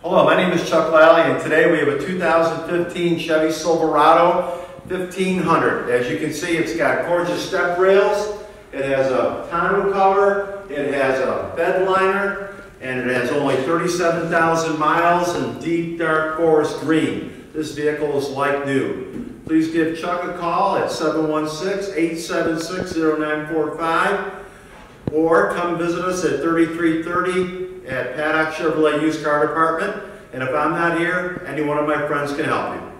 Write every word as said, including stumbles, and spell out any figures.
Hello, my name is Chuck Lally, and today we have a two thousand fifteen Chevy Silverado fifteen hundred. As you can see, it's got gorgeous step rails, it has a tonneau cover, it has a bed liner, and it has only thirty-seven thousand miles in deep dark forest green. This vehicle is like new. Please give Chuck a call at seven one six, eight seven six, zero nine four five or come visit us at thirty-three thirty at Paddock Chevrolet Used Car Department. And if I'm not here, any one of my friends can help you.